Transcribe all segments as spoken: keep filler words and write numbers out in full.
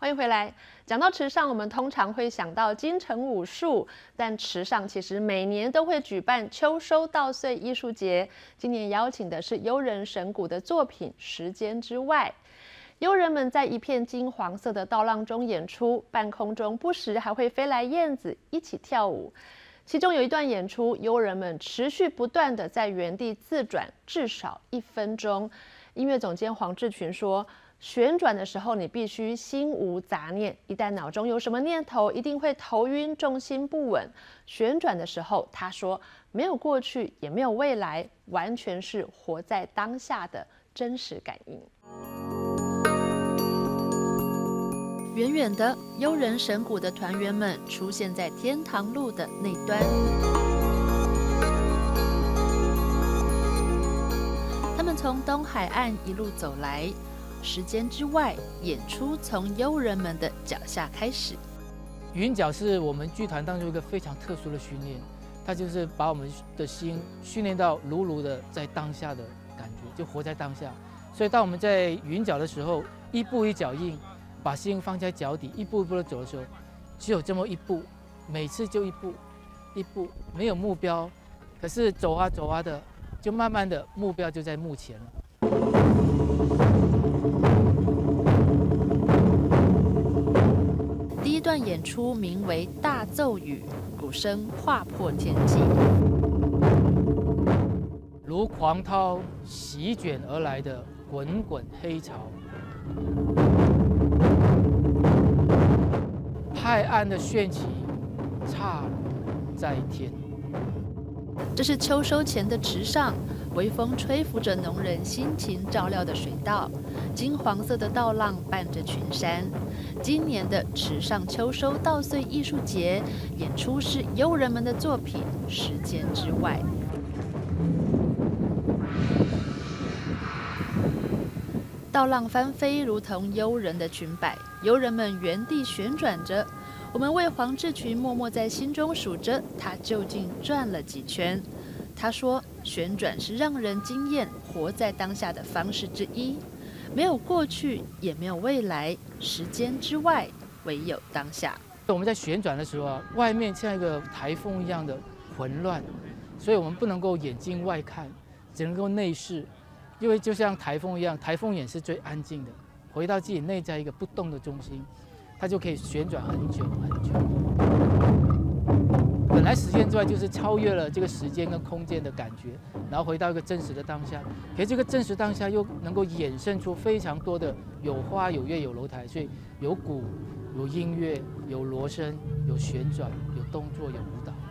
欢迎回来。讲到池上，我们通常会想到金城武术，但池上其实每年都会举办秋收稻穗艺术节。今年邀请的是悠人神谷的作品《时间之外》。悠人们在一片金黄色的稻浪中演出，半空中不时还会飞来燕子一起跳舞。其中有一段演出，悠人们持续不断地在原地自转，至少一分钟。音乐总监黄志群说，旋转的时候，你必须心无杂念，一旦脑中有什么念头，一定会头晕、重心不稳。旋转的时候，他说没有过去，也没有未来，完全是活在当下的真实感应。远远的，悠人神谷的团员们出现在天堂路的那端。他们从东海岸一路走来。时间之外，演出从悠人们的脚下开始。 云脚是我们剧团当中一个非常特殊的训练，它就是把我们的心训练到如如的在当下的感觉，就活在当下。所以当我们在云脚的时候，一步一脚印，把心放在脚底，一步一步的走的时候，只有这么一步，每次就一步，一步，没有目标，可是走啊走啊的，就慢慢的目标就在目前了。 第一段演出名为《大奏语》，鼓声划破天际， 如狂涛席卷而来的滚滚黑潮，拍岸的旋起，刹在天。 这是秋收前的池上，微风吹拂着农人辛勤照料的水稻，金黄色的稻浪伴着群山。今年的池上秋收稻穗艺术节演出是悠人们的作品《时间之外》。稻浪翻飞，如同悠人的裙摆，悠人们原地旋转着。我们为黄志群默默在心中数着，他究竟转了几圈。他说，旋转是让人惊艳、活在当下的方式之一。没有过去，也没有未来，时间之外，唯有当下。 我们在旋转的时候啊，外面像一个台风一样的混乱，所以我们不能够眼睛外看，只能够内视，因为就像台风一样，台风眼是最安静的，回到自己内在一个不动的中心，它就可以旋转很久很久。本来时间之外就是超越了这个时间跟空间的感觉，然后回到一个真实的当下。可是这个真实当下又能够衍生出非常多的有花有乐有楼台，所以有鼓、有音乐、有锣声、有旋转、有动作、有舞蹈。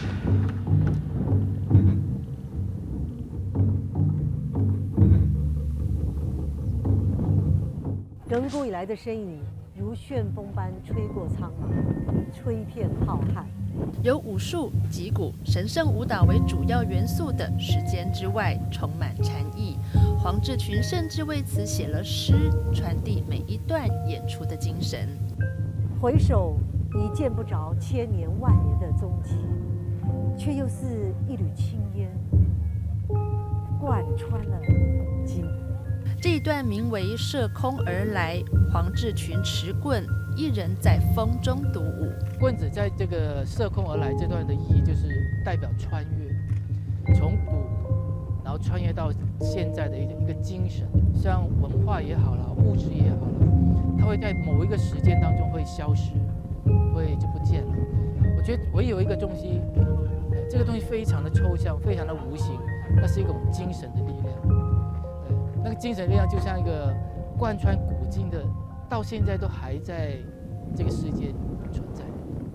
亘古以来的身影如旋风般吹过苍茫，吹遍浩瀚。 由武术、击鼓、神圣舞蹈为主要元素的《时间之外》充满禅意。黄志群甚至为此写了诗，传递每一段演出的精神。 回首已见不着千年万年的踪迹，却又似一缕青烟，贯穿了今。 这一段名为《射空而来》，黄志群持棍，一人在风中独舞。 棍子在这个射空而来这段的意义，就是代表穿越，从古，然后穿越到现在的一个一个精神，像文化也好了，物质也好了，它会在某一个时间当中会消失，会就不见了。我觉得唯有一个东西，这个东西非常的抽象，非常的无形，那是一种精神的力量。那个精神力量就像一个贯穿古今的，到现在都还在这个世界存在。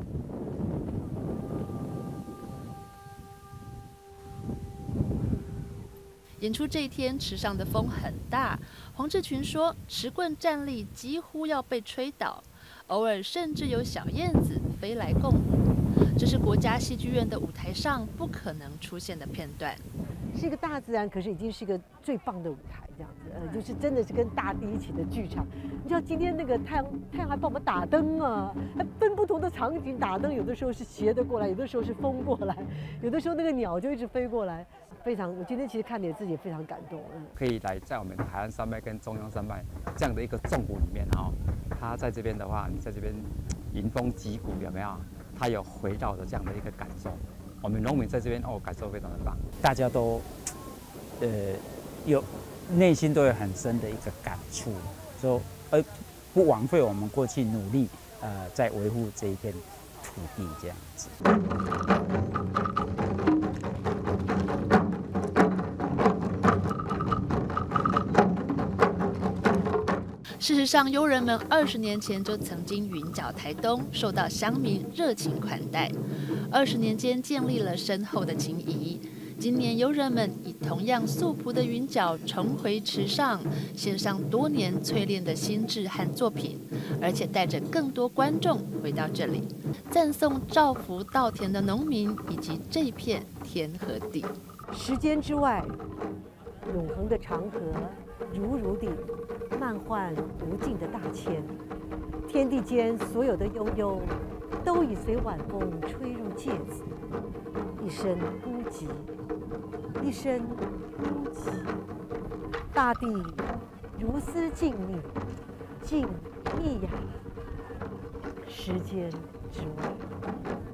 演出这一天，池上的风很大。黄志群说，持棍站立几乎要被吹倒，偶尔甚至有小燕子飞来共舞。这是国家戏剧院的舞台上不可能出现的片段。 是一个大自然，可是已经是一个最棒的舞台，这样子，呃，就是真的是跟大地一起的剧场。你知道今天那个太阳，太阳还帮我们打灯啊，还分不同的场景打灯，有的时候是斜的过来，有的时候是风过来，有的时候那个鸟就一直飞过来。 非常，我今天其实看你自己也非常感动。嗯， 可以来在我们的海岸山脉跟中央山脉这样的一个纵谷里面哈，它在这边的话，你在这边迎风击鼓有没有？它有回绕的这样的一个感受。我们农民在这边哦，感受非常的棒。 大家都呃有内心都有很深的一个感触，说而不枉费我们过去努力呃在维护这一片土地这样子。 事实上，游人们二十年前就曾经云脚台东，受到乡民热情款待。二十年间建立了深厚的情谊。今年游人们以同样素朴的云脚重回池上，献上多年淬炼的心智和作品，而且带着更多观众回到这里，赞颂造福稻田的农民以及这片天和地。 时间之外，永恒的长河，如如地漫唤无尽的大千，天地间所有的悠悠，都已随晚风吹入芥子。一声孤寂，一声孤寂，大地如斯静谧，静谧呀，时间之外。